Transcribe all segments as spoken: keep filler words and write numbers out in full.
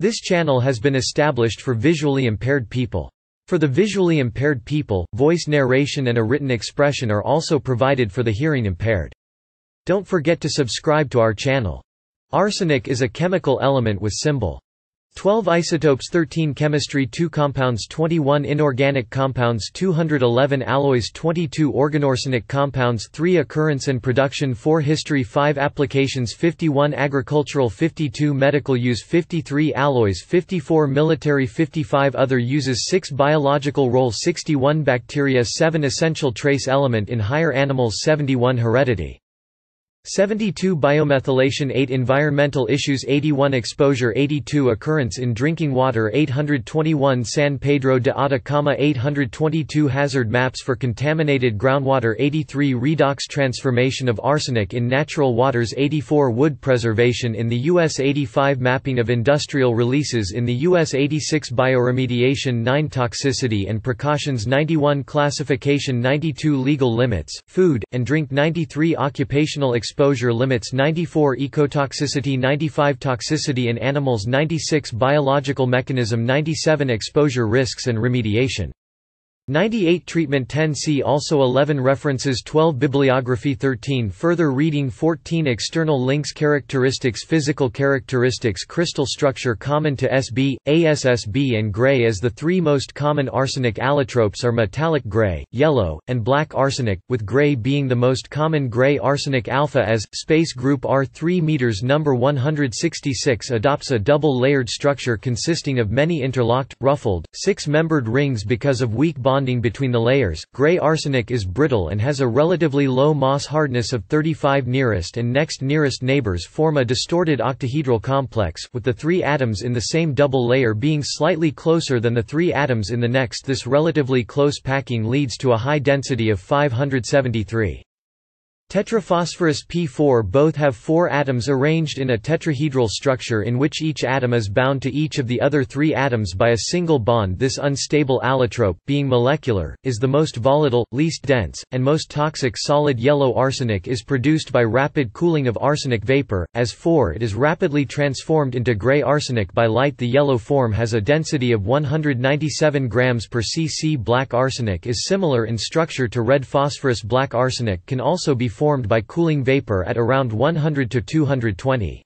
This channel has been established for visually impaired people. For the visually impaired people, voice narration and a written expression are also provided for the hearing impaired. Don't forget to subscribe to our channel. Arsenic is a chemical element with symbol twelve isotopes, thirteen chemistry, two compounds, twenty-one inorganic compounds, two hundred eleven alloys, twenty-two organoarsenic compounds, three occurrence and production, four history, five applications, fifty-one agricultural, fifty-two medical use, fifty-three alloys, fifty-four military, fifty-five other uses, six biological role, sixty-one bacteria, seven essential trace element in higher animals, seventy-one heredity, seventy-two biomethylation, eight environmental issues, eighty-one exposure, eighty-two occurrence in drinking water, eight hundred twenty-one San Pedro de Atacama, eight hundred twenty-two hazard maps for contaminated groundwater, eighty-three redox transformation of arsenic in natural waters, eighty-four wood preservation in the U S, eighty-five mapping of industrial releases in the U S, eighty-six bioremediation, nine toxicity and precautions, ninety-one classification, ninety-two legal limits, food, and drink, ninety-three occupational exposure Exposure limits, ninety-four ecotoxicity, ninety-five toxicity in animals, ninety-six biological mechanism, ninety-seven exposure risks and remediation, ninety-eight treatment, ten see also, eleven references, twelve bibliography, thirteen further reading, fourteen external links, characteristics, physical characteristics, crystal structure common to S B, A S S B and gray. As the three most common arsenic allotropes are metallic gray, yellow, and black arsenic, with gray being the most common. Gray arsenic alpha as space group R three meters number one hundred sixty-six adopts a double-layered structure consisting of many interlocked, ruffled, six-membered rings because of weak bond bonding between the layers. Gray arsenic is brittle and has a relatively low Mohs hardness of thirty-five. Nearest and next nearest neighbors form a distorted octahedral complex, with the three atoms in the same double layer being slightly closer than the three atoms in the next. This relatively close packing leads to a high density of five hundred seventy-three. Tetraphosphorus P four. Both have four atoms arranged in a tetrahedral structure in which each atom is bound to each of the other three atoms by a single bond. This unstable allotrope, being molecular, is the most volatile, least dense, and most toxic. Solid yellow arsenic is produced by rapid cooling of arsenic vapor. As four, it is rapidly transformed into gray arsenic by light. The yellow form has a density of one hundred ninety-seven grams per cc. Black arsenic is similar in structure to red phosphorus. Black arsenic can also be formed by cooling vapor at around one hundred to two hundred twenty.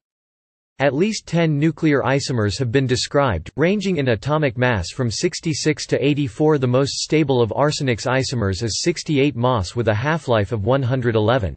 At least ten nuclear isomers have been described, ranging in atomic mass from sixty-six to eighty-four. The most stable of arsenic's isomers is sixty-eight Mohs with a half-life of one hundred eleven.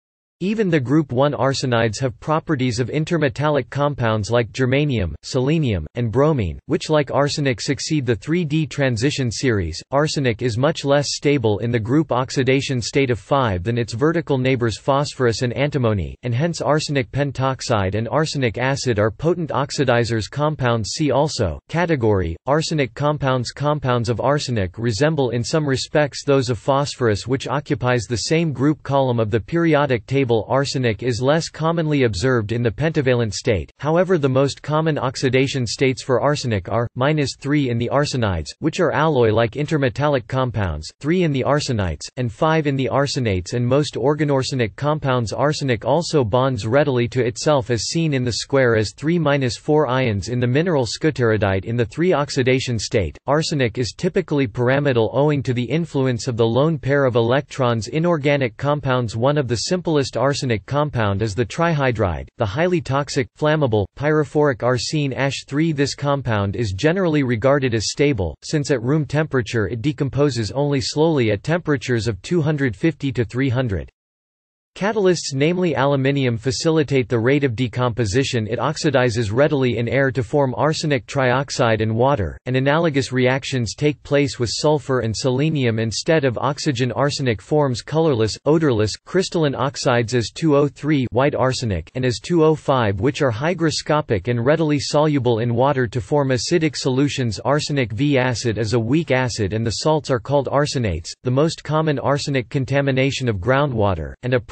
Even the group one arsenides have properties of intermetallic compounds like germanium, selenium, and bromine, which like arsenic succeed the three D transition series. Arsenic is much less stable in the group oxidation state of five than its vertical neighbors phosphorus and antimony, and hence arsenic pentoxide and arsenic acid are potent oxidizers. Compounds. See also, category, arsenic compounds. Compounds of arsenic resemble in some respects those of phosphorus, which occupies the same group column of the periodic table. Arsenic is less commonly observed in the pentavalent state, however the most common oxidation states for arsenic are, minus three in the arsenides, which are alloy-like intermetallic compounds, three in the arsenites, and five in the arsenates and most organoarsenic compounds. Arsenic also bonds readily to itself as seen in the square as three minus four ions in the mineral scuteridite. In the three oxidation state, arsenic is typically pyramidal owing to the influence of the lone pair of electrons. Inorganic compounds. One of the simplest arsenic compound is the trihydride, the highly toxic, flammable, pyrophoric arsine ash three. This compound is generally regarded as stable, since at room temperature it decomposes only slowly at temperatures of two hundred fifty to three hundred. Catalysts, namely aluminium, facilitate the rate of decomposition. It oxidizes readily in air to form arsenic trioxide and water, and analogous reactions take place with sulfur and selenium instead of oxygen. Arsenic forms colorless, odorless, crystalline oxides as two O three white arsenic and as two O five, which are hygroscopic and readily soluble in water to form acidic solutions. Arsenic V acid is a weak acid and the salts are called arsenates. The most common arsenic contamination of groundwater, and a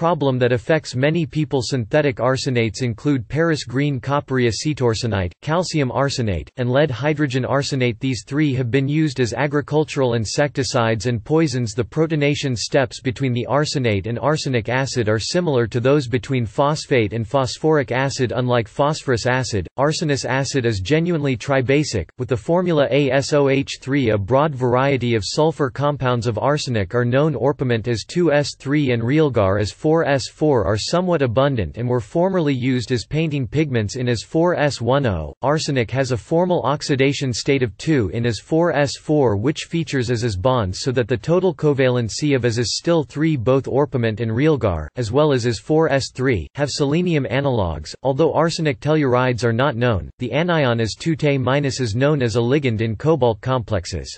problem that affects many people. Synthetic arsenates include Paris green coppery acetorsenite, calcium arsenate, and lead hydrogen arsenate. These three have been used as agricultural insecticides and poisons. The protonation steps between the arsenate and arsenic acid are similar to those between phosphate and phosphoric acid. Unlike phosphorus acid, arsenous acid is genuinely tribasic, with the formula A S O H three. A broad variety of sulfur compounds of arsenic are known. Orpiment as two S three and realgar as four S four are somewhat abundant and were formerly used as painting pigments in as four S ten. Arsenic has a formal oxidation state of two in as four S four, which features as as bonds so that the total covalency of as is still three. Both orpiment and realgar, as well as as four S three, have selenium analogues. Although arsenic tellurides are not known, the anion as two Te- is known as a ligand in cobalt complexes.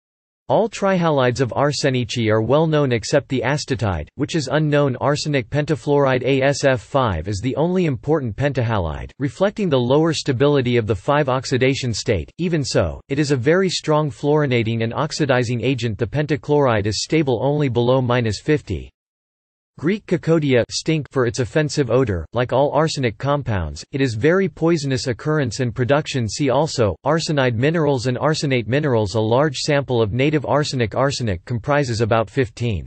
All trihalides of arsenici are well known except the astatide, which is unknown. Arsenic pentafluoride A S F five is the only important pentahalide, reflecting the lower stability of the five oxidation state. Even so, it is a very strong fluorinating and oxidizing agent. The pentachloride is stable only below minus fifty. Greek cacodia stink for its offensive odor. Like all arsenic compounds, it is very poisonous occurrence and production. See also, arsenide minerals and arsenate minerals. A large sample of native arsenic arsenic comprises about fifteen.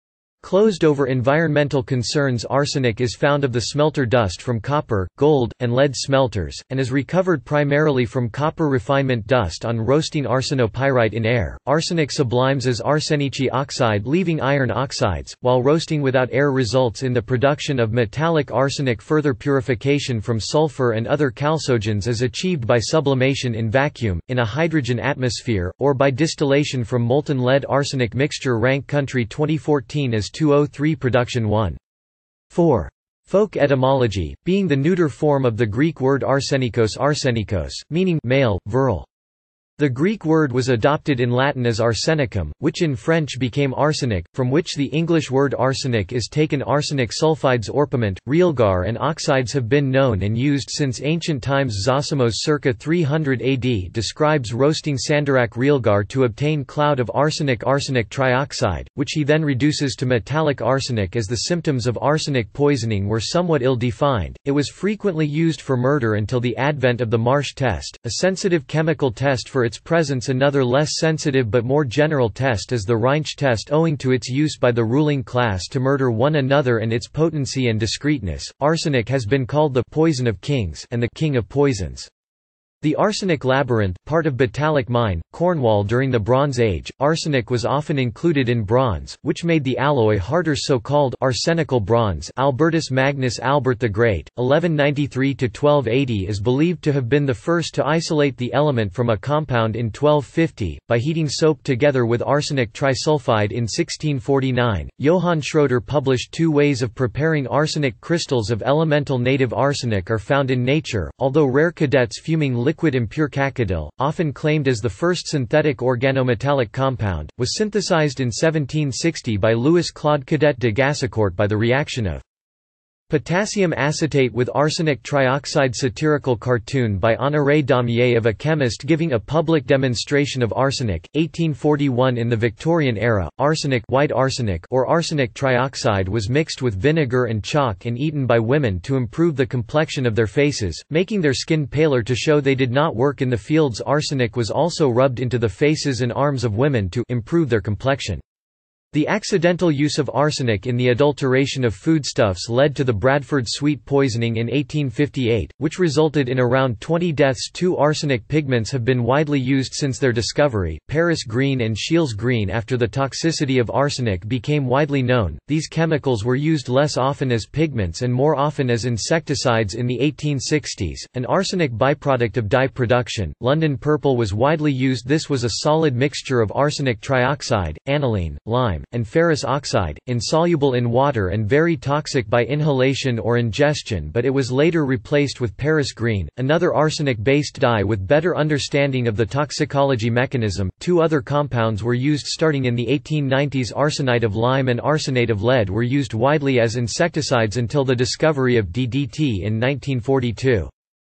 Closed over environmental concerns. Arsenic is found of the smelter dust from copper, gold, and lead smelters, and is recovered primarily from copper refinement dust on roasting arsenopyrite in air. Arsenic sublimes as arsenici oxide, leaving iron oxides, while roasting without air results in the production of metallic arsenic. Further purification from sulfur and other chalcogens is achieved by sublimation in vacuum, in a hydrogen atmosphere, or by distillation from molten lead arsenic mixture. Rank country twenty fourteen as two oh three Production one. four. Folk etymology, being the neuter form of the Greek word arsenikos arsenikos, meaning male, virile. The Greek word was adopted in Latin as arsenicum, which in French became arsenic, from which the English word arsenic is taken. Arsenic sulfides, orpiment, realgar and oxides have been known and used since ancient times. Zosimos circa three hundred A D describes roasting sandarak realgar to obtain cloud of arsenic arsenic trioxide, which he then reduces to metallic arsenic. As the symptoms of arsenic poisoning were somewhat ill-defined, it was frequently used for murder until the advent of the Marsh test, a sensitive chemical test for its presence. Another less sensitive but more general test is the Reinsch test, owing to its use by the ruling class to murder one another and its potency and discreteness. Arsenic has been called the poison of kings and the king of poisons. The arsenic labyrinth, part of Batalic Mine, Cornwall. During the Bronze Age, arsenic was often included in bronze, which made the alloy harder. So-called arsenical bronze. Albertus Magnus Albert the Great, eleven ninety-three to twelve eighty, is believed to have been the first to isolate the element from a compound in twelve fifty, by heating soap together with arsenic trisulfide in sixteen forty-nine. Johann Schroeder published two ways of preparing arsenic. Crystals of elemental native arsenic are found in nature, although rare. Cadets fuming liquid impure cacodyl, often claimed as the first synthetic organometallic compound, was synthesized in seventeen sixty by Louis Claude Cadet de Gassicourt by the reaction of potassium acetate with arsenic trioxide. Satirical cartoon by Honoré Daumier of a chemist giving a public demonstration of arsenic, eighteen forty-one. In the Victorian era, arsenic, white arsenic or arsenic trioxide was mixed with vinegar and chalk and eaten by women to improve the complexion of their faces, making their skin paler to show they did not work in the fields. Arsenic was also rubbed into the faces and arms of women to improve their complexion. The accidental use of arsenic in the adulteration of foodstuffs led to the Bradford sweet poisoning in eighteen fifty-eight, which resulted in around twenty deaths. Two arsenic pigments have been widely used since their discovery, Paris green and Scheele's green. After the toxicity of arsenic became widely known, these chemicals were used less often as pigments and more often as insecticides in the eighteen sixties, an arsenic byproduct of dye production. London purple was widely used. This was a solid mixture of arsenic trioxide, aniline, lime, and ferrous oxide, insoluble in water and very toxic by inhalation or ingestion, but it was later replaced with Paris green, another arsenic-based dye with better understanding of the toxicology mechanism. Two other compounds were used starting in the eighteen nineties. Arsenite of lime and arsenate of lead were used widely as insecticides until the discovery of D D T in nineteen forty-two.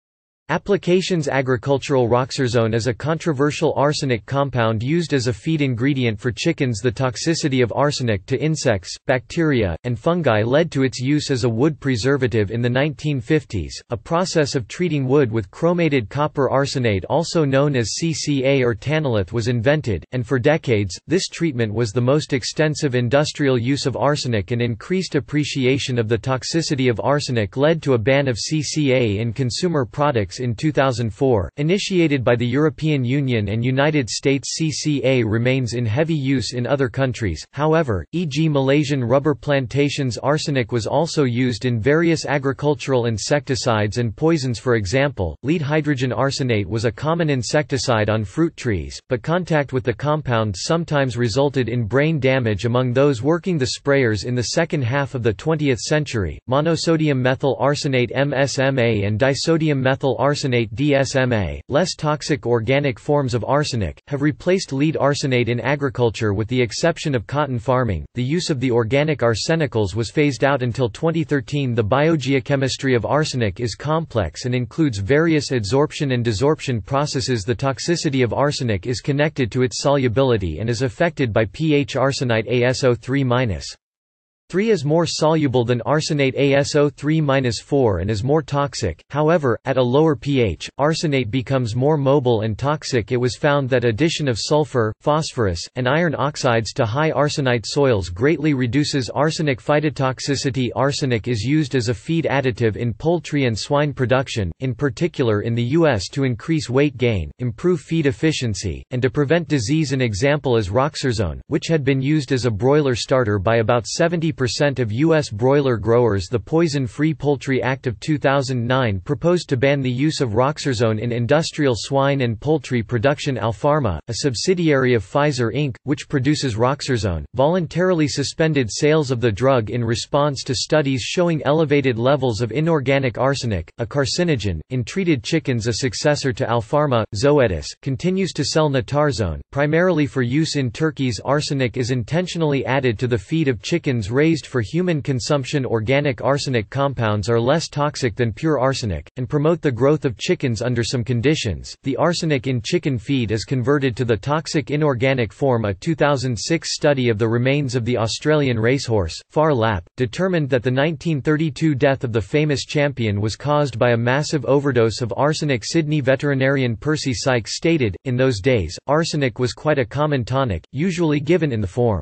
Applications. Agricultural roxarzone is a controversial arsenic compound used as a feed ingredient for chickens. The toxicity of arsenic to insects, bacteria, and fungi led to its use as a wood preservative in the nineteen fifties. A process of treating wood with chromated copper arsenate, also known as C C A or Tantalith, was invented, and for decades, this treatment was the most extensive industrial use of arsenic, and increased appreciation of the toxicity of arsenic led to a ban of C C A in consumer products in two thousand four, initiated by the European Union and United States. C C A remains in heavy use in other countries, however, for example Malaysian rubber plantations. Arsenic was also used in various agricultural insecticides and poisons. For example, lead hydrogen arsenate was a common insecticide on fruit trees, but contact with the compound sometimes resulted in brain damage among those working the sprayers. In the second half of the twentieth century, monosodium methyl arsenate M S M A and disodium methyl arsenate D S M A, less toxic organic forms of arsenic, have replaced lead arsenate in agriculture. With the exception of cotton farming, the use of the organic arsenicals was phased out until twenty thirteen. The biogeochemistry of arsenic is complex and includes various adsorption and desorption processes. The toxicity of arsenic is connected to its solubility and is affected by pH. Arsenite A S O three minus three is more soluble than arsenate A S O three minus four and is more toxic. However, at a lower pH, arsenate becomes more mobile and toxic. It was found that addition of sulfur, phosphorus, and iron oxides to high arsenite soils greatly reduces arsenic phytotoxicity. Arsenic is used as a feed additive in poultry and swine production, in particular in the U S to increase weight gain, improve feed efficiency, and to prevent disease. An example is roxarzone, which had been used as a broiler starter by about seventy percent of U S broiler growers. The Poison-Free Poultry Act of two thousand nine proposed to ban the use of roxarzone in industrial swine and poultry production. Alpharma, a subsidiary of Pfizer Incorporated, which produces roxarzone, voluntarily suspended sales of the drug in response to studies showing elevated levels of inorganic arsenic, a carcinogen, in treated chickens. A successor to Alpharma, Zoetis, continues to sell natarzone, primarily for use in turkeys. Arsenic is intentionally added to the feed of chickens raised for human consumption. Organic arsenic compounds are less toxic than pure arsenic, and promote the growth of chickens under some conditions. The arsenic in chicken feed is converted to the toxic inorganic form. A two thousand six study of the remains of the Australian racehorse, Phar Lap, determined that the nineteen thirty-two death of the famous champion was caused by a massive overdose of arsenic. Sydney veterinarian Percy Sykes stated, "In those days, arsenic was quite a common tonic, usually given in the form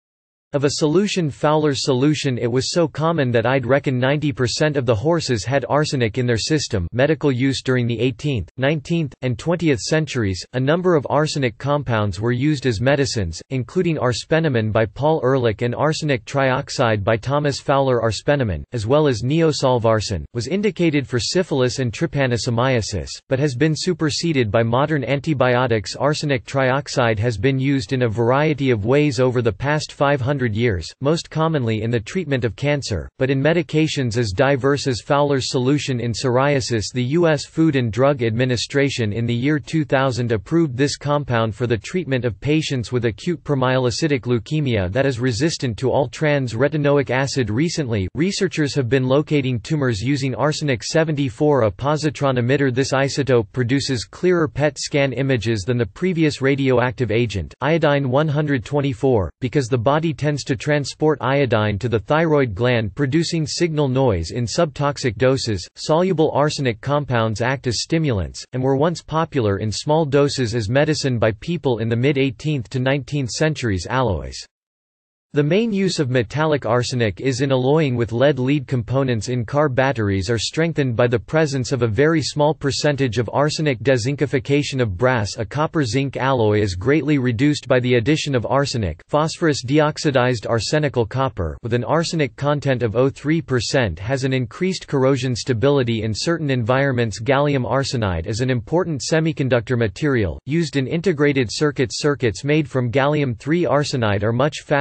of a solution, Fowler's solution. It was so common that I'd reckon ninety percent of the horses had arsenic in their system." Medical use. During the eighteenth, nineteenth, and twentieth centuries, a number of arsenic compounds were used as medicines, including arspenamin by Paul Ehrlich and arsenic trioxide by Thomas Fowler. Arspenamin, as well as neosolvarsen, was indicated for syphilis and trypanosomiasis, but has been superseded by modern antibiotics. Arsenic trioxide has been used in a variety of ways over the past five hundred years, most commonly in the treatment of cancer, but in medications as diverse as Fowler's solution in psoriasis. The U S Food and Drug Administration in the year two thousand approved this compound for the treatment of patients with acute promyelocytic leukemia that is resistant to all trans-retinoic acid. Recently, researchers have been locating tumors using arsenic seventy-four, a positron emitter. This isotope produces clearer P E T scan images than the previous radioactive agent, iodine one hundred twenty-four, because the body tends to transport iodine to the thyroid gland, producing signal noise in subtoxic doses. Soluble arsenic compounds act as stimulants, and were once popular in small doses as medicine by people in the mid-eighteenth to nineteenth centuries. Alloys. The main use of metallic arsenic is in alloying with lead. Lead components in car batteries are strengthened by the presence of a very small percentage of arsenic. Dezincification of brass. A copper-zinc alloy is greatly reduced by the addition of arsenic, phosphorus deoxidized arsenical copper, with an arsenic content of zero point three percent, has an increased corrosion stability in certain environments. Gallium arsenide is an important semiconductor material, used in integrated circuits. Circuits made from gallium three arsenide are much faster but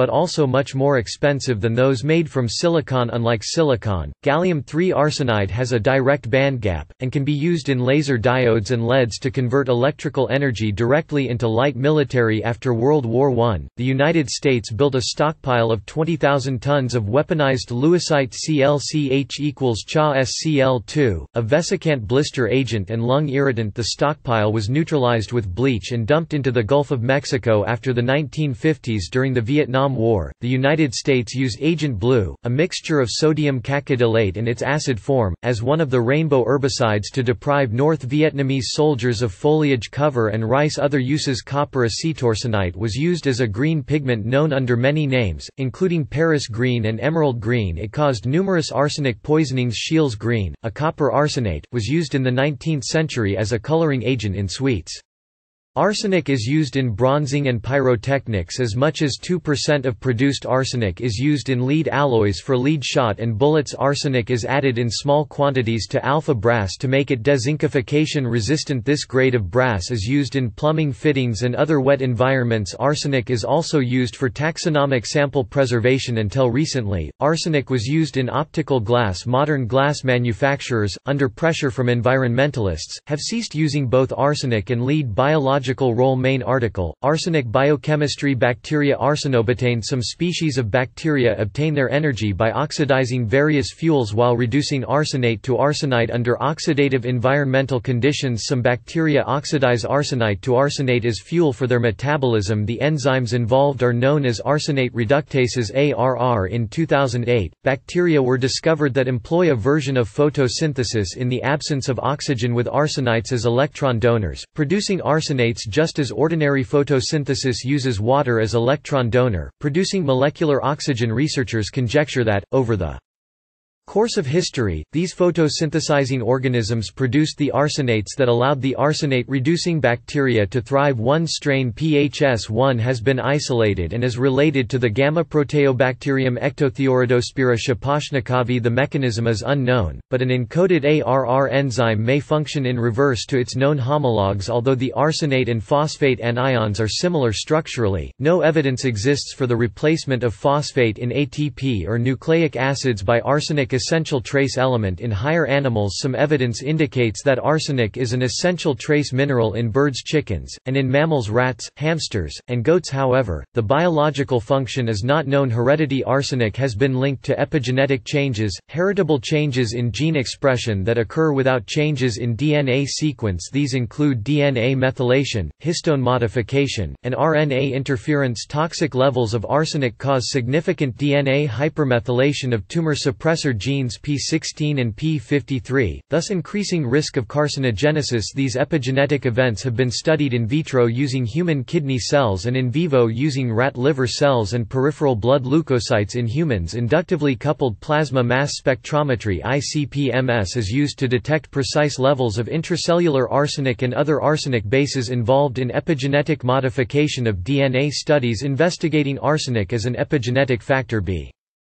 but also much more expensive than those made from silicon. Unlike silicon, gallium three arsenide has a direct bandgap, and can be used in laser diodes and L E Ds to convert electrical energy directly into light. Military. After World War One, the United States built a stockpile of twenty thousand tons of weaponized lewisite C L C H equals C H A S C L two, a vesicant blister agent and lung irritant. The stockpile was neutralized with bleach and dumped into the Gulf of Mexico after the nineteen fifties. During the Vietnam War, the United States used Agent Blue, a mixture of sodium cacodylates and its acid form, as one of the rainbow herbicides to deprive North Vietnamese soldiers of foliage cover and rice. Other uses. Copper acetoarsenite was used as a green pigment known under many names, including Paris green and emerald green. It caused numerous arsenic poisonings. Scheele's green, a copper arsenate, was used in the nineteenth century as a coloring agent in sweets. Arsenic is used in bronzing and pyrotechnics. As much as two percent of produced arsenic is used in lead alloys for lead shot and bullets. Arsenic is added in small quantities to alpha brass to make it dezincification resistant. This grade of brass is used in plumbing fittings and other wet environments. Arsenic is also used for taxonomic sample preservation. Until recently, arsenic was used in optical glass. Modern glass manufacturers, under pressure from environmentalists, have ceased using both arsenic and lead. Biological role. Main article, Arsenic biochemistry. Bacteria. Arsenobutane. Some species of bacteria obtain their energy by oxidizing various fuels while reducing arsenate to arsenite under oxidative environmental conditions. Some bacteria oxidize arsenite to arsenate as fuel for their metabolism. The enzymes involved are known as arsenate reductases A R R. In two thousand eight, bacteria were discovered that employ a version of photosynthesis in the absence of oxygen with arsenites as electron donors, producing arsenates just as ordinary photosynthesis uses water as electron donor, producing molecular oxygen. Researchers conjecture that, over the course of history, these photosynthesizing organisms produced the arsenates that allowed the arsenate-reducing bacteria to thrive. One strain P H S one has been isolated and is related to the gamma-proteobacterium Ectotheoridospira shaposhnikovi. The mechanism is unknown, but an encoded A R R enzyme may function in reverse to its known homologs. Although the arsenate and phosphate anions are similar structurally, no evidence exists for the replacement of phosphate in A T P or nucleic acids by arsenic essential trace element in higher animals. Some evidence indicates that arsenic is an essential trace mineral in birds, chickens, and in mammals, rats, hamsters, and goats. However, the biological function is not known. Heredity. Arsenic has been linked to epigenetic changes, heritable changes in gene expression that occur without changes in D N A sequence. These include D N A methylation, histone modification, and R N A interference. Toxic levels of arsenic cause significant D N A hypermethylation of tumor suppressor genes P sixteen and P fifty-three, thus increasing risk of carcinogenesis. These epigenetic events have been studied in vitro using human kidney cells and in vivo using rat liver cells and peripheral blood leukocytes in humans. Inductively coupled plasma mass spectrometry I C P M S is used to detect precise levels of intracellular arsenic and other arsenic bases involved in epigenetic modification of D N A. Studies investigating arsenic as an epigenetic factor B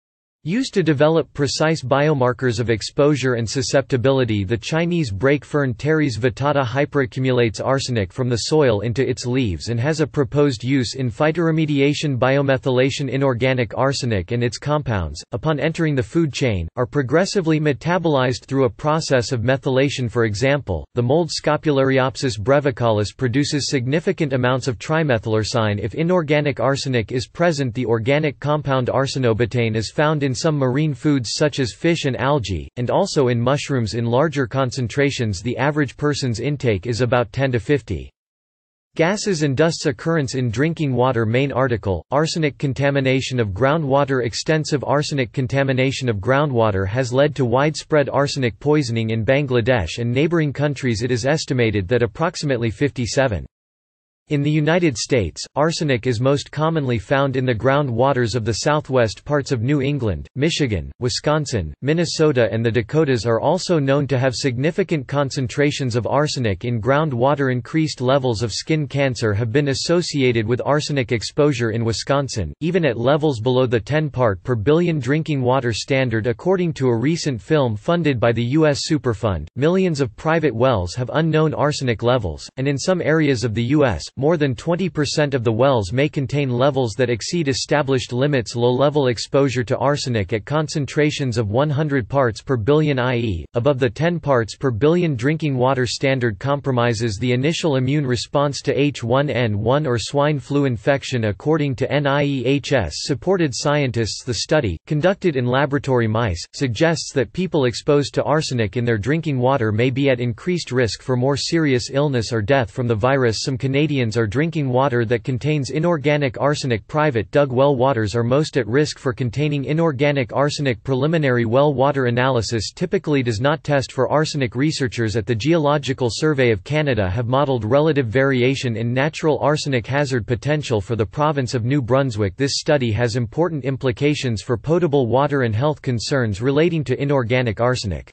used to develop precise biomarkers of exposure and susceptibility. The Chinese brake fern Teres vittata hyperaccumulates arsenic from the soil into its leaves and has a proposed use in phytoremediation. Biomethylation. Inorganic arsenic and its compounds, upon entering the food chain, are progressively metabolized through a process of methylation. For example, the mold Scopulariopsis brevicalis produces significant amounts of trimethylurcine. If inorganic arsenic is present, the organic compound arsenobutane is found in In some marine foods such as fish and algae, and also in mushrooms in larger concentrations. The average person's intake is about ten to fifty. Gases and dust's occurrence in drinking water. Main article, Arsenic contamination of groundwater. Extensive arsenic contamination of groundwater has led to widespread arsenic poisoning in Bangladesh and neighboring countries. It is estimated that approximately fifty-seven In the United States, arsenic is most commonly found in the ground waters of the southwest parts of New England, Michigan, Wisconsin, Minnesota and the Dakotas are also known to have significant concentrations of arsenic in groundwater. Increased levels of skin cancer have been associated with arsenic exposure in Wisconsin, even at levels below the ten part per billion drinking water standard. According to a recent film funded by the U S Superfund, millions of private wells have unknown arsenic levels, and in some areas of the U S, more than twenty percent of the wells may contain levels that exceed established limits. Low-level exposure to arsenic at concentrations of one hundred parts per billion, that is, above the ten parts per billion drinking water standard, compromises the initial immune response to H one N one or swine flu infection, according to N I E H S-supported scientists. The study, conducted in laboratory mice, suggests that people exposed to arsenic in their drinking water may be at increased risk for more serious illness or death from the virus. Some Canadians are drinking water that contains inorganic arsenic. Private dug well waters are most at risk for containing inorganic arsenic. Preliminary well water analysis typically does not test for arsenic. Researchers at the Geological Survey of Canada have modelled relative variation in natural arsenic hazard potential for the province of New Brunswick. This study has important implications for potable water and health concerns relating to inorganic arsenic.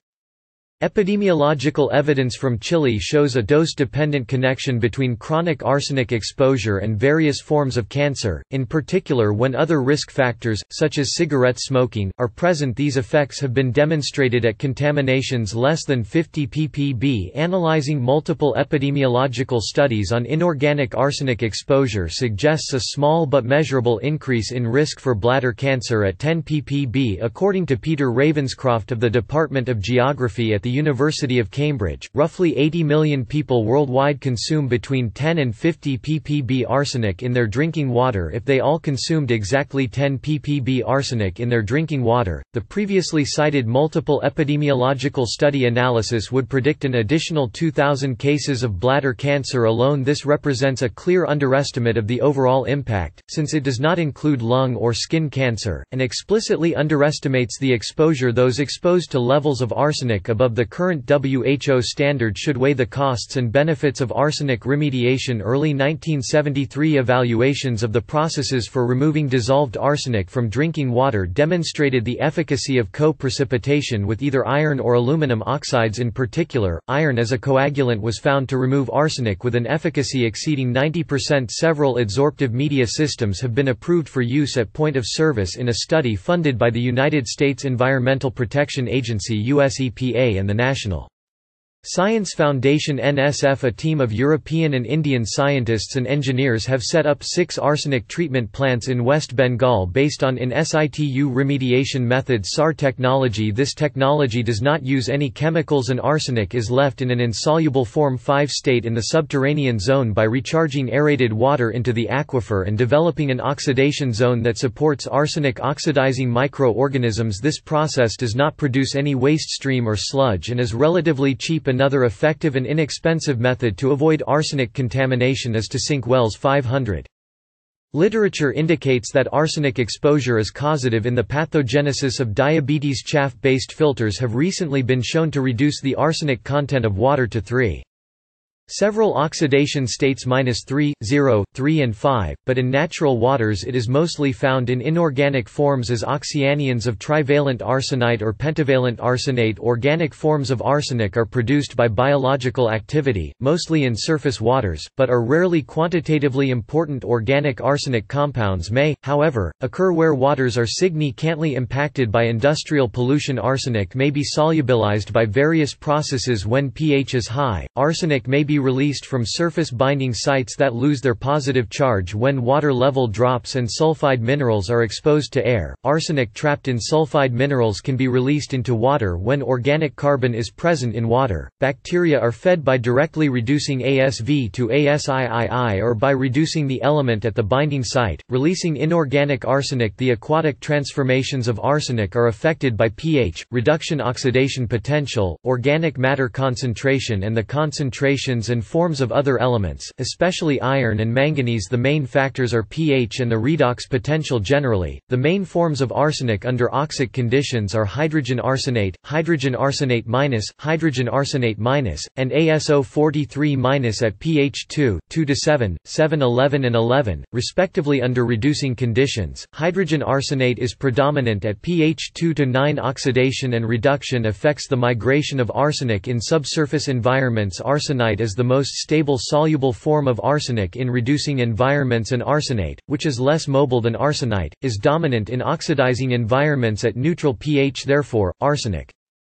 Epidemiological evidence from Chile shows a dose-dependent connection between chronic arsenic exposure and various forms of cancer, in particular when other risk factors, such as cigarette smoking, are present. These effects have been demonstrated at contaminations less than fifty ppb. Analyzing multiple epidemiological studies on inorganic arsenic exposure suggests a small but measurable increase in risk for bladder cancer at ten ppb. According to Peter Ravenscroft of the Department of Geography at the University of Cambridge, roughly eighty million people worldwide consume between ten and fifty ppb arsenic in their drinking water. If they all consumed exactly ten ppb arsenic in their drinking water, the previously cited multiple epidemiological study analysis would predict an additional two thousand cases of bladder cancer alone. This represents a clear underestimate of the overall impact, since it does not include lung or skin cancer, and explicitly underestimates the exposure. Those exposed to levels of arsenic above the current W H O standard should weigh the costs and benefits of arsenic remediation. Early nineteen seventy-three evaluations of the processes for removing dissolved arsenic from drinking water demonstrated the efficacy of co-precipitation with either iron or aluminum oxides. In particular, iron as a coagulant was found to remove arsenic with an efficacy exceeding ninety percent. Several adsorptive media systems have been approved for use at point of service in a study funded by the United States Environmental Protection Agency U S E P A and the National Science Foundation N S F. A team of European and Indian scientists and engineers have set up six arsenic treatment plants in West Bengal based on in situ remediation methods. S A R technology. This technology does not use any chemicals and arsenic is left in an insoluble form five state in the subterranean zone by recharging aerated water into the aquifer and developing an oxidation zone that supports arsenic oxidizing microorganisms. This process does not produce any waste stream or sludge and is relatively cheap. Another effective and inexpensive method to avoid arsenic contamination is to sink wells. five hundred. Literature indicates that arsenic exposure is causative in the pathogenesis of diabetes. Chaff-based filters have recently been shown to reduce the arsenic content of water to three. Several oxidation states minus three, zero, three and five, but in natural waters it is mostly found in inorganic forms as oxyanions of trivalent arsenite or pentavalent arsenate. Organic forms of arsenic are produced by biological activity, mostly in surface waters, but are rarely quantitatively important. Organic arsenic compounds may, however, occur where waters are significantly impacted by industrial pollution. Arsenic may be solubilized by various processes when pH is high. Arsenic may be released from surface binding sites that lose their positive charge when water level drops and sulfide minerals are exposed to air. Arsenic trapped in sulfide minerals can be released into water when organic carbon is present in water. Bacteria are fed by directly reducing A S V to A S I I I or by reducing the element at the binding site, releasing inorganic arsenic. The aquatic transformations of arsenic are affected by pH, reduction oxidation potential, organic matter concentration and the concentrations and forms of other elements, especially iron and manganese. The main factors are pH and the redox potential. Generally, the main forms of arsenic under oxic conditions are hydrogen arsenate, hydrogen arsenate minus, hydrogen arsenate minus, and A S O forty-three minus at pH two, two to seven, seven eleven and eleven, respectively. Under reducing conditions, hydrogen arsenate is predominant at pH two to nine. Oxidation and reduction affects the migration of arsenic in subsurface environments. Arsenite is the most stable soluble form of arsenic in reducing environments, and arsenate, which is less mobile than arsenite, is dominant in oxidizing environments at neutral pH. Therefore, arsenic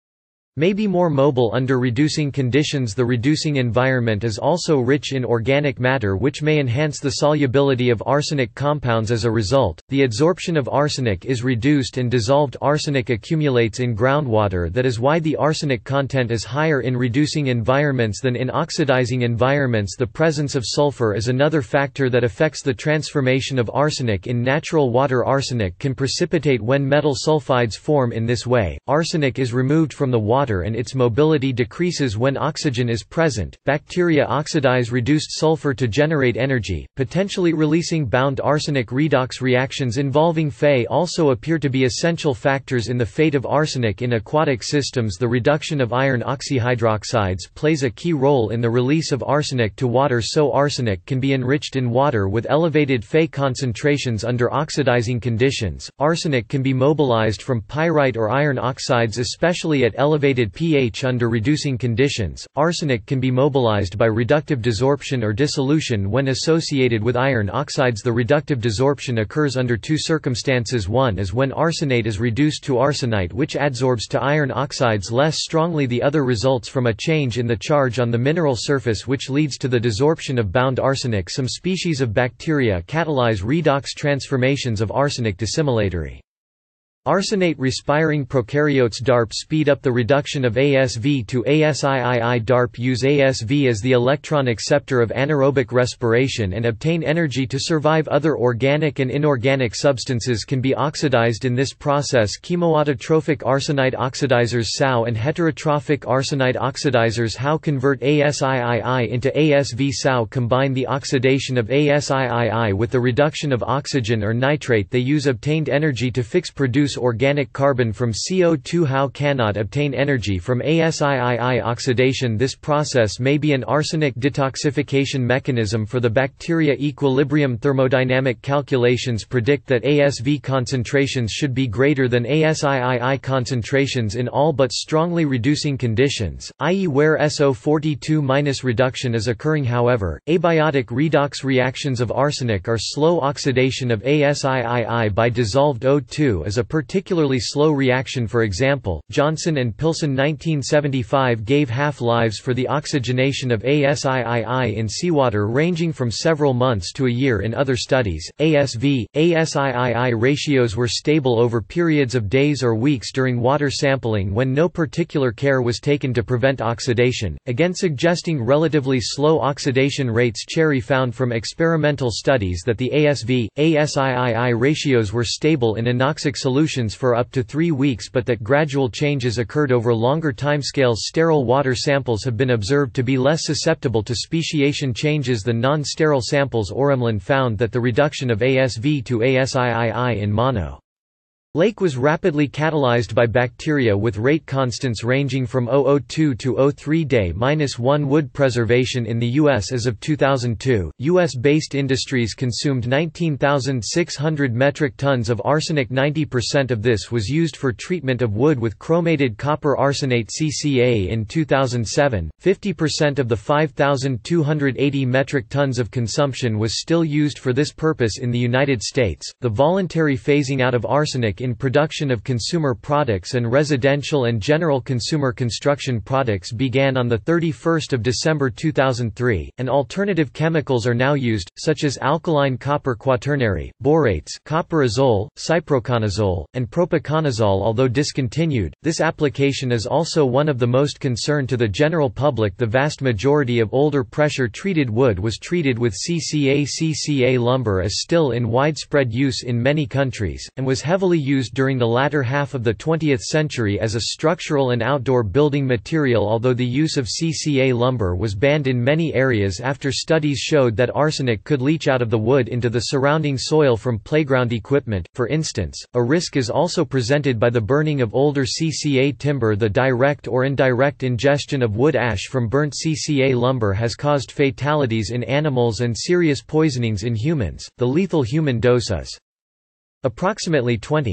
may be more mobile under reducing conditions. The reducing environment is also rich in organic matter which may enhance the solubility of arsenic compounds. As a result, the adsorption of arsenic is reduced and dissolved arsenic accumulates in groundwater. That is why the arsenic content is higher in reducing environments than in oxidizing environments. The presence of sulfur is another factor that affects the transformation of arsenic in natural water. Arsenic can precipitate when metal sulfides form. In this way, arsenic is removed from the water and its mobility decreases when oxygen is present. Bacteria oxidize reduced sulfur to generate energy, potentially releasing bound arsenic. Redox reactions involving Fe also appear to be essential factors in the fate of arsenic in aquatic systems. The reduction of iron oxyhydroxides plays a key role in the release of arsenic to water, so arsenic can be enriched in water with elevated Fe concentrations under oxidizing conditions. Arsenic can be mobilized from pyrite or iron oxides, especially at elevated pH under reducing conditions. Arsenic can be mobilized by reductive desorption or dissolution when associated with iron oxides. The reductive desorption occurs under two circumstances. One is when arsenate is reduced to arsenite, which adsorbs to iron oxides less strongly. The other results from a change in the charge on the mineral surface, which leads to the desorption of bound arsenic. Some species of bacteria catalyze redox transformations of arsenic dissimilatory. Arsenate respiring prokaryotes D A R P speed up the reduction of A S V to A S I I I. D A R P use A S V as the electron acceptor of anaerobic respiration and obtain energy to survive. Other organic and inorganic substances can be oxidized in this process. Chemoautotrophic arsenite oxidizers S A O and heterotrophic arsenite oxidizers H A O convert A S I I I into A S V. S A O combine the oxidation of A S I I I with the reduction of oxygen or nitrate. They use obtained energy to fix produce organic carbon from C O two. H A O cannot obtain energy from A S I I I oxidation. This process may be an arsenic detoxification mechanism for the bacteria. Equilibrium thermodynamic calculations predict that A S V concentrations should be greater than A S I I I concentrations in all but strongly reducing conditions, that is where S O forty-two reduction is occurring. However, abiotic redox reactions of arsenic are slow. Oxidation of A S I I I by dissolved O two is a particularly slow reaction. For example, Johnson and Pilson nineteen seventy-five gave half-lives for the oxygenation of A S I I I in seawater ranging from several months to a year. In other studies, A S V, A S I I I ratios were stable over periods of days or weeks during water sampling when no particular care was taken to prevent oxidation, again suggesting relatively slow oxidation rates. Cherry found from experimental studies that the A S V, A S I I I ratios were stable in anoxic solutions for up to three weeks, but that gradual changes occurred over longer timescales. Sterile water samples have been observed to be less susceptible to speciation changes than non-sterile samples. Oremlen found that the reduction of A S V to A S I I I in mono lake was rapidly catalyzed by bacteria with rate constants ranging from zero point zero two to zero point zero three day minus one. Wood preservation in the U S As of two thousand two, U S-based industries consumed nineteen thousand six hundred metric tons of arsenic. ninety percent of this was used for treatment of wood with chromated copper arsenate C C A. In two thousand seven, fifty percent of the five thousand two hundred eighty metric tons of consumption was still used for this purpose in the United States. The voluntary phasing out of arsenic in production of consumer products and residential and general consumer construction products began on the thirty-first of December two thousand three, and alternative chemicals are now used, such as alkaline copper quaternary, borates, copperazole, cyproconazole, and propiconazole. Although discontinued, this application is also one of the most concern to the general public. The vast majority of older pressure-treated wood was treated with C C A. C C A lumber is still in widespread use in many countries, and was heavily used used during the latter half of the twentieth century as a structural and outdoor building material. Although the use of C C A lumber was banned in many areas after studies showed that arsenic could leach out of the wood into the surrounding soil from playground equipment, for instance, a risk is also presented by the burning of older C C A timber. The direct or indirect ingestion of wood ash from burnt C C A lumber has caused fatalities in animals and serious poisonings in humans. The lethal human dose is approximately twenty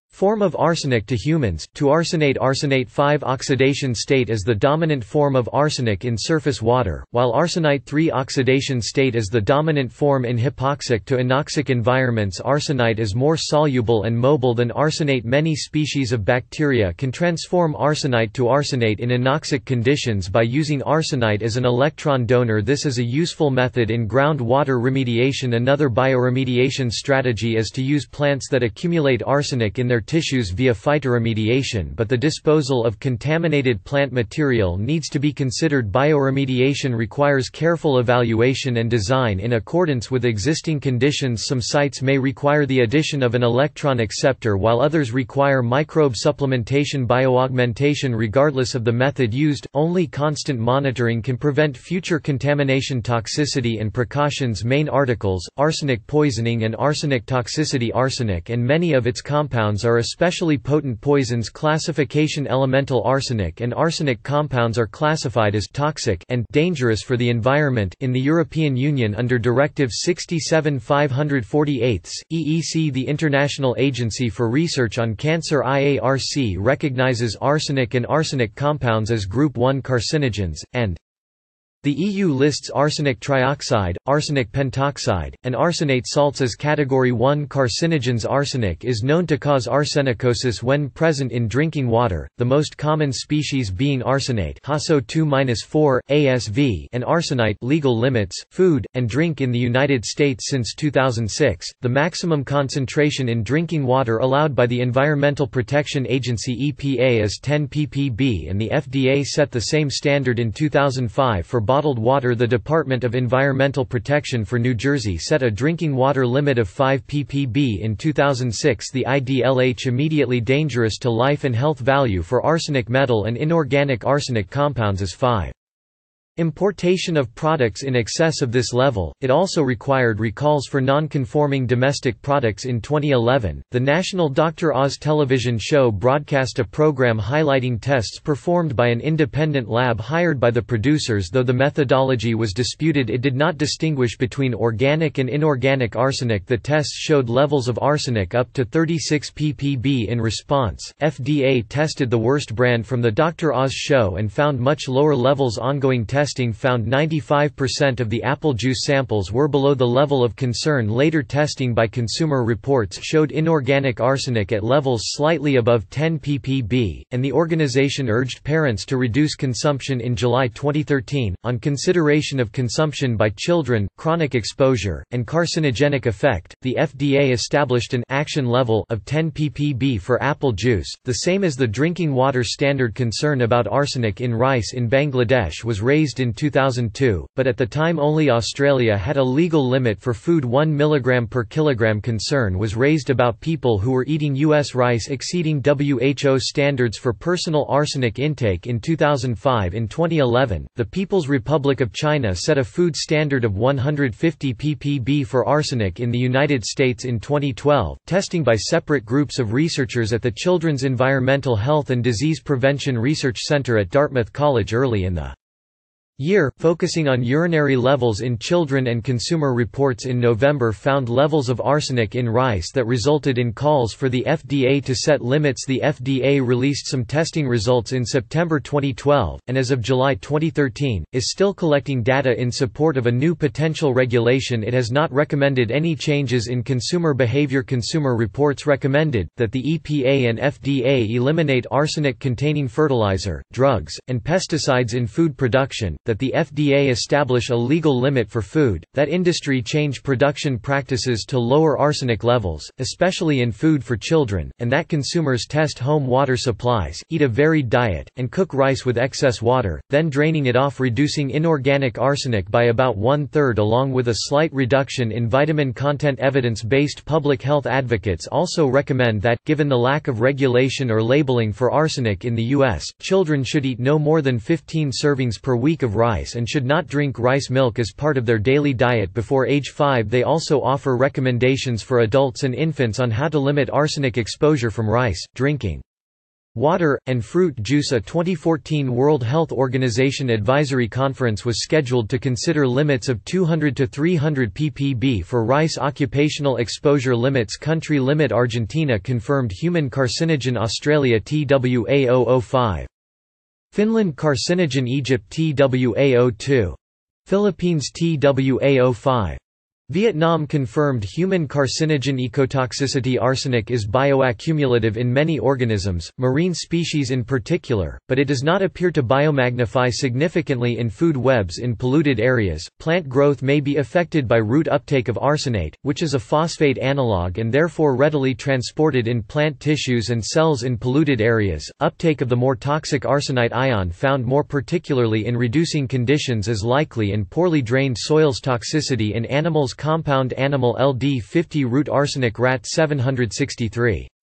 Form of arsenic to humans. To arsenate arsenate five oxidation state is the dominant form of arsenic in surface water, while arsenite three oxidation state is the dominant form in hypoxic to anoxic environments. Arsenite is more soluble and mobile than arsenate. Many species of bacteria can transform arsenite to arsenate in anoxic conditions by using arsenite as an electron donor. This is a useful method in groundwater remediation. Another bioremediation strategy is to use plants that accumulate arsenic in their tissues via phytoremediation, but the disposal of contaminated plant material needs to be considered. Bioremediation requires careful evaluation and design in accordance with existing conditions. Some sites may require the addition of an electron acceptor while others require microbe supplementation. Bioaugmentation. Regardless of the method used, only constant monitoring can prevent future contamination. Toxicity and precautions. Main articles: arsenic poisoning and arsenic toxicity. Arsenic and many of its compounds are especially potent poisons. Classification: elemental arsenic and arsenic compounds are classified as toxic and dangerous for the environment in the European Union under Directive sixty-seven five forty-eight, E E C. The International Agency for Research on Cancer I A R C recognizes arsenic and arsenic compounds as Group one carcinogens, and the E U lists arsenic trioxide, arsenic pentoxide, and arsenate salts as Category one carcinogens. Arsenic is known to cause arsenicosis when present in drinking water, the most common species being arsenate H A S O two dash four, A S V and arsenite. Legal limits: food, and drink. In the United States since two thousand six, the maximum concentration in drinking water allowed by the Environmental Protection Agency E P A is ten p p b, and the F D A set the same standard in two thousand five for bottled water. The Department of Environmental Protection for New Jersey set a drinking water limit of five p p b in two thousand six. The I D L H immediately dangerous to life and health value for arsenic metal and inorganic arsenic compounds is five. Importation of products in excess of this level. It also required recalls for non-conforming domestic products. In twenty eleven, the National Doctor Oz television show broadcast a program highlighting tests performed by an independent lab hired by the producers. Though the methodology was disputed, it did not distinguish between organic and inorganic arsenic. The tests showed levels of arsenic up to thirty-six p p b. In response, F D A tested the worst brand from the Doctor Oz show and found much lower levels. Ongoing testing found ninety-five percent of the apple juice samples were below the level of concern. Later testing by Consumer Reports showed inorganic arsenic at levels slightly above ten p p b, and the organization urged parents to reduce consumption. In July twenty thirteen, on consideration of consumption by children, chronic exposure, and carcinogenic effect, the F D A established an action level of ten p p b for apple juice, the same as the drinking water standard. Concern about arsenic in rice in Bangladesh was raised in two thousand two, but at the time only Australia had a legal limit for food. one milligram per kilogram. Concern was raised about people who were eating U S rice exceeding W H O standards for personal arsenic intake. In two thousand five. In twenty eleven, the People's Republic of China set a food standard of one hundred fifty p p b for arsenic. In the United States in twenty twelve, testing by separate groups of researchers at the Children's Environmental Health and Disease Prevention Research Center at Dartmouth College early in the year, focusing on urinary levels in children. And Consumer Reports in November found levels of arsenic in rice that resulted in calls for the F D A to set limits. The F D A released some testing results in September twenty twelve, and as of July twenty thirteen, is still collecting data in support of a new potential regulation. It has not recommended any changes in consumer behavior. Consumer Reports recommended that the E P A and F D A eliminate arsenic-containing fertilizer, drugs, and pesticides in food production, that the F D A establish a legal limit for food, that industry change production practices to lower arsenic levels, especially in food for children, and that consumers test home water supplies, eat a varied diet, and cook rice with excess water, then draining it off, reducing inorganic arsenic by about one-third along with a slight reduction in vitamin content. Evidence-based public health advocates also recommend that, given the lack of regulation or labeling for arsenic in the U S, children should eat no more than fifteen servings per week of rice and should not drink rice milk as part of their daily diet before age five. They also offer recommendations for adults and infants on how to limit arsenic exposure from rice drinking. water, and fruit juice. A twenty fourteen World Health Organization advisory conference was scheduled to consider limits of two hundred to three hundred ppb for rice. Occupational exposure limits. Country limit. Argentina confirmed human carcinogen. Australia T W A zero zero five. Finland carcinogen. Egypt T W A zero two. Philippines T W A zero five. Vietnam confirmed human carcinogen. Ecotoxicity. Arsenic is bioaccumulative in many organisms, marine species in particular, but it does not appear to biomagnify significantly in food webs in polluted areas. Plant growth may be affected by root uptake of arsenate, which is a phosphate analog and therefore readily transported in plant tissues and cells in polluted areas. Uptake of the more toxic arsenite ion found more particularly in reducing conditions is likely in poorly drained soils. Toxicity in animals. Compound animal L D fifty root arsenic. Rat seven hundred sixty-three.